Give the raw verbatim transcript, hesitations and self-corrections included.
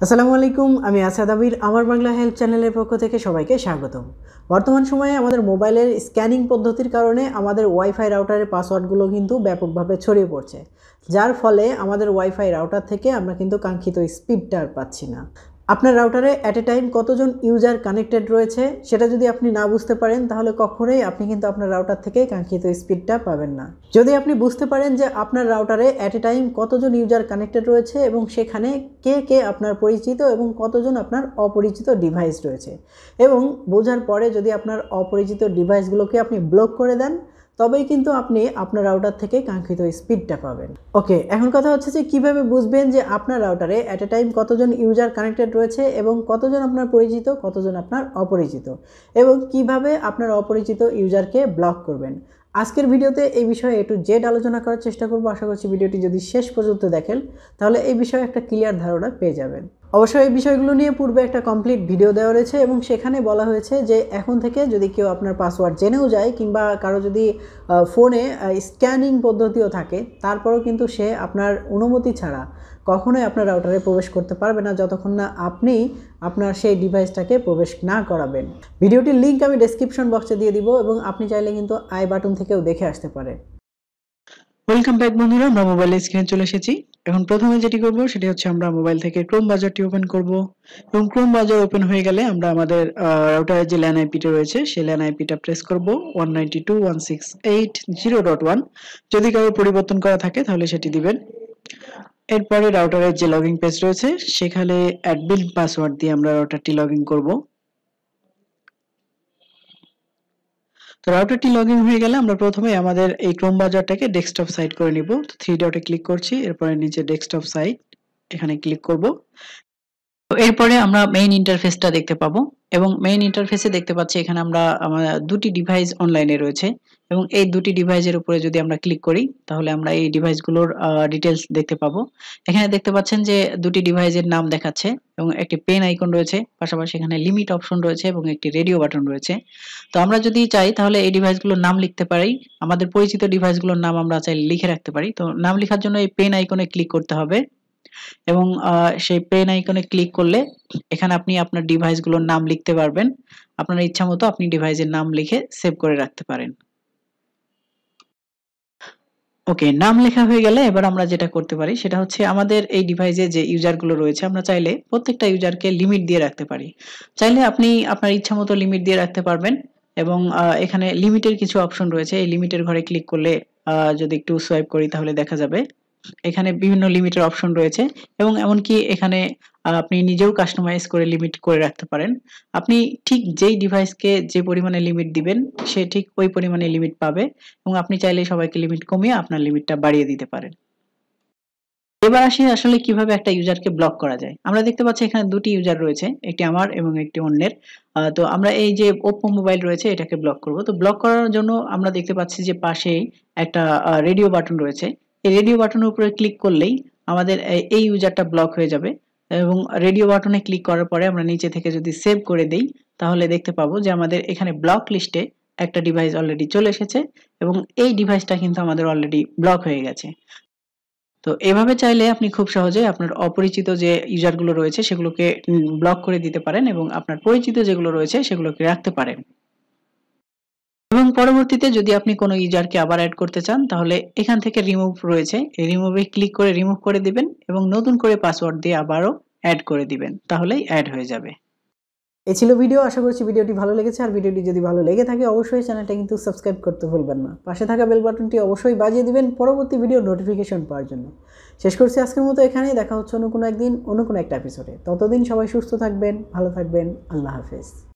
আসসালামু আলাইকুম আমি আসাদ আমির আমার বাংলা হেল্প চ্যানেলের পক্ষ থেকে সবাইকে স্বাগতম। বর্তমান সময়ে আমাদের মোবাইলের স্ক্যানিং পদ্ধতির কারণে আমাদের ওয়াইফাই রাউটারের পাসওয়ার্ডগুলো কিন্তু ব্যাপকভাবে ছড়িয়ে পড়ছে, যার ফলে আমাদের ওয়াইফাই রাউটার থেকে আমরা কিন্তু কাঙ্ক্ষিত স্পিডটা আর পাচ্ছি না। আপনার রাউটারে অ্যাট এ টাইম কতজন ইউজার কানেক্টেড রয়েছে সেটা যদি আপনি না বুঝতে পারেন তাহলে কখনোই আপনি কিন্তু আপনার রাউটার থেকে কাঙ্ক্ষিত স্পিডটা পাবেন না। যদি আপনি বুঝতে পারেন যে আপনার রাউটারে অ্যাট এ টাইম কতজন ইউজার কানেক্টেড রয়েছে এবং সেখানে কে কে আপনার পরিচিত এবং কতজন আপনার অপরিচিত ডিভাইস রয়েছে, এবং বোঝার পরে যদি আপনার অপরিচিত ডিভাইসগুলোকে আপনি ব্লক করে দেন, তবেই কিন্তু আপনি আপনার রাউটার থেকে কাঙ্ক্ষিত স্পিডটা পাবেন। ওকে, এখন কথা হচ্ছে যে কীভাবে বুঝবেন যে আপনার রাউটারে অ্যাট এ টাইম কতজন ইউজার কানেক্টেড রয়েছে এবং কতজন আপনার পরিচিত, কতজন আপনার অপরিচিত, এবং কিভাবে আপনার অপরিচিত ইউজারকে ব্লক করবেন। আজকের ভিডিওতে এই বিষয়ে একটু জেড আলোচনা করার চেষ্টা করব। আশা করছি ভিডিওটি যদি শেষ পর্যন্ত দেখেন তাহলে এই বিষয়ে একটা ক্লিয়ার ধারণা পেয়ে যাবেন। অবশ্যই এই বিষয়গুলো নিয়ে পূর্বে একটা কমপ্লিট ভিডিও দেওয়া রয়েছে এবং সেখানে বলা হয়েছে যে এখন থেকে যদি কেউ আপনার পাসওয়ার্ড জেনেও যায় কিংবা কারো যদি ফোনে স্ক্যানিং পদ্ধতিও থাকে, তারপরেও কিন্তু সে আপনার অনুমতি ছাড়া কখনোই আপনার রাউটারে প্রবেশ করতে পারবে না যতক্ষণ না আপনি আপনার সেই ডিভাইসটাকে প্রবেশ না করাবেন। ভিডিওটির লিঙ্ক আমি ডেসক্রিপশন বক্সে দিয়ে দিব এবং আপনি চাইলে কিন্তু আই বাটন থেকেও দেখে আসতে পারেন। ওয়েলকাম ব্যাক বন্ধুরা, আমরা মোবাইলের স্ক্রিনে চলে এসেছি। এখন প্রথমে যেটি করব সেটি হচ্ছে আমরা মোবাইল থেকে ক্রোম ব্রাউজারটি ওপেন করব এবং ক্রোম ব্রাউজার ওপেন হয়ে গেলে আমরা আমাদের রাউটারের যে ল্যান আইপিটা রয়েছে সেই ল্যান আইপিটা প্রেস করব one ninety two dot one six eight zero dot one. যদি কারো পরিবর্তন করা থাকে তাহলে সেটি দিবেন। এরপরে রাউটারের যে লগইন পেজ রয়েছে সেখানে অ্যাডমিন পাসওয়ার্ড দিয়ে আমরা রাউটারটি লগইন করব। তো রাউটারটি লগইন হয়ে গেলে আমরা প্রথমে আমাদের এই ক্রোম ব্রাউজারটাকে ডেস্কটপ সাইট করে নিব। তো থ্রি ডটে ক্লিক করছি, এরপরে নিচে ডেস্কটপ সাইট এখানে ক্লিক করব। তো এরপরে আমরা মেইন ইন্টারফেসটা দেখতে পাবো এবং মেইন ইন্টারফেসে দেখতে পাচ্ছি এখানে আমরা আমাদের দুটি ডিভাইস অনলাইনে রয়েছে এবং এই দুটি ডিভাইসের উপরে যদি আমরা ক্লিক করি তাহলে আমরা এই ডিভাইসগুলোর ডিটেলস দেখতে পাবো। এখানে দেখতে পাচ্ছেন যে দুটি ডিভাইসের নাম দেখাচ্ছে এবং একটি পেন আইকন রয়েছে, পাশাপাশি এখানে লিমিট অপশন রয়েছে এবং একটি রেডিও বাটন রয়েছে। তো আমরা যদি চাই তাহলে এই ডিভাইসগুলোর নাম লিখতে পারি, আমাদের পরিচিত ডিভাইসগুলোর নাম আমরা চাইলে লিখে রাখতে পারি। তো নাম লেখার জন্য এই পেন আইকনে ক্লিক করতে হবে এবং সেই পেন আইকনে ক্লিক করলে এখানে আপনি আপনার ডিভাইসগুলোর নাম লিখতে পারবেন। আপনার ইচ্ছা মতো আপনি ডিভাইসের নাম লিখে সেভ করে রাখতে পারেন। ওকে, নাম লেখা হয়ে গেলে এবার আমরা যেটা করতে পারি সেটা হচ্ছে আমাদের এই ডিভাইসে যে ইউজারগুলো রয়েছে আমরা চাইলে প্রত্যেকটা ইউজারকে লিমিট দিয়ে রাখতে পারি। চাইলে আপনি আপনার ইচ্ছা মতো লিমিট দিয়ে রাখতে পারবেন এবং এখানে লিমিটের কিছু অপশন রয়েছে। এই লিমিটের ঘরে ক্লিক করলে যদি একটু সোয়াইপ করি তাহলে দেখা যাবে এখানে বিভিন্ন লিমিটের অপশন রয়েছে এবং এমনকি এখানে আপনি নিজেও কাস্টমাইজ করে লিমিট করে রাখতে পারেন। আপনি ঠিক যেই ডিভাইসকে যে পরিমাণে লিমিট দিবেন সে ঠিক ওই পরিমাণে লিমিট পাবে এবং আপনি চাইলে সবাইকে লিমিট কমিয়ে আপনার লিমিটটা বাড়িয়ে দিতে পারেন। এবার আসি আসলে কিভাবে একটা ইউজারকে ব্লক করা যায়। আমরা দেখতে পাচ্ছি এখানে দুটি ইউজার রয়েছে, একটি আমার এবং একটি অন্যের। তো আমরা এই যে ওপ্পো মোবাইল রয়েছে এটাকে ব্লক করব। তো ব্লক করার জন্য আমরা দেখতে পাচ্ছি যে পাশেই একটা রেডিও বাটন রয়েছে। এই রেডিও বাটনের উপরে ক্লিক করলেই আমাদের এই ইউজারটা ব্লক হয়ে যাবে এবং রেডিও বাটনে ক্লিক করার পরে আমরা নিচে থেকে যদি সেভ করে দেই তাহলে দেখতে পাবো যে আমাদের এখানে ব্লক লিস্টে একটা ডিভাইস অলরেডি চলে এসেছে এবং এই ডিভাইসটা কিন্তু আমাদের অলরেডি ব্লক হয়ে গেছে। তো এভাবে চাইলে আপনি খুব সহজে আপনার অপরিচিত যে ইউজারগুলো রয়েছে সেগুলোকে ব্লক করে দিতে পারেন এবং আপনার পরিচিত যেগুলো রয়েছে সেগুলোকে রাখতে পারেন। এবং পরবর্তীতে যদি আপনি কোনো ইউজারকে আবার অ্যাড করতে চান তাহলে এখান থেকে রিমুভ রয়েছে, এই রিমুভে ক্লিক করে রিমুভ করে দিবেন এবং নতুন করে পাসওয়ার্ড দিয়ে আবারও অ্যাড করে দিবেন, তাহলেই অ্যাড হয়ে যাবে। এই ছিল ভিডিও। আশা করছি ভিডিওটি ভালো লেগেছে, আর ভিডিওটি যদি ভালো লেগে থাকে অবশ্যই চ্যানেলটা কিন্তু সাবস্ক্রাইব করতে ভুলবেন না। পাশে থাকা বেল বাটনটি অবশ্যই বাজিয়ে দিবেন পরবর্তী ভিডিও নোটিফিকেশন পাওয়ার জন্য। শেষ করছি আজকের মতো এখানেই, দেখা হচ্ছে অন্য কোনো একদিন অন্য কোনো একটা এপিসোডে। ততদিন সবাই সুস্থ থাকবেন, ভালো থাকবেন, আল্লাহ হাফেজ।